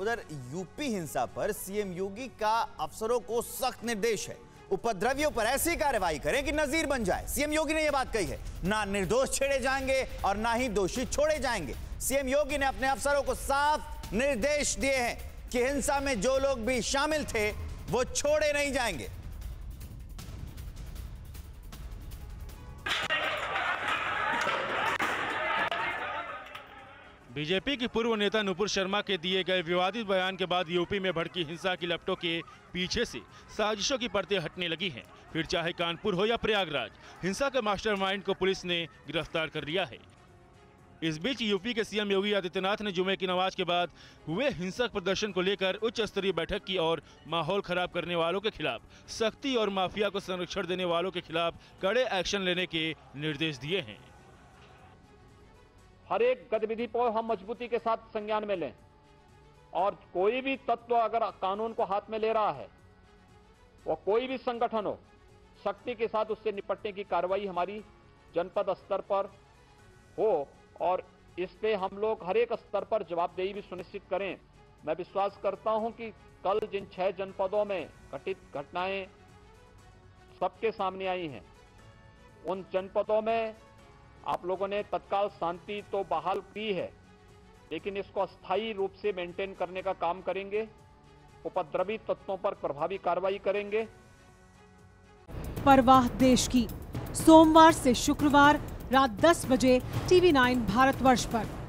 उधर यूपी हिंसा पर सीएम योगी का अफसरों को सख्त निर्देश है, उपद्रवियों पर ऐसी कार्रवाई करें कि नजीर बन जाए। सीएम योगी ने यह बात कही है, ना निर्दोष छेड़े जाएंगे और ना ही दोषी छोड़े जाएंगे। सीएम योगी ने अपने अफसरों को साफ निर्देश दिए हैं कि हिंसा में जो लोग भी शामिल थे वो छोड़े नहीं जाएंगे। बीजेपी की पूर्व नेता नुपुर शर्मा के दिए गए विवादित बयान के बाद यूपी में भड़की हिंसा की लपटों के पीछे से साजिशों की परतें हटने लगी हैं। फिर चाहे कानपुर हो या प्रयागराज, हिंसा के मास्टरमाइंड को पुलिस ने गिरफ्तार कर लिया है। इस बीच यूपी के सीएम योगी आदित्यनाथ ने जुमे की नमाज के बाद हुए हिंसक प्रदर्शन को लेकर उच्च स्तरीय बैठक की और माहौल खराब करने वालों के खिलाफ सख्ती और माफिया को संरक्षण देने वालों के खिलाफ कड़े एक्शन लेने के निर्देश दिए हैं। हर एक गतिविधि को हम मजबूती के साथ संज्ञान में लें और कोई भी तत्व अगर कानून को हाथ में ले रहा है, वो कोई भी संगठन हो, सख्ती के साथ उससे निपटने की कार्रवाई हमारी जनपद स्तर पर हो और इस पे हम लोग हर एक स्तर पर जवाबदेही भी सुनिश्चित करें। मैं विश्वास करता हूं कि कल जिन 6 जनपदों में घटित घटनाएं सबके सामने आई हैं, उन जनपदों में आप लोगों ने तत्काल शांति तो बहाल की है, लेकिन इसको अस्थायी रूप से मेंटेन करने का काम करेंगे। उपद्रवी तत्वों पर प्रभावी कार्रवाई करेंगे। परवाह देश की, सोमवार से शुक्रवार रात 10 बजे TV9 भारतवर्ष पर।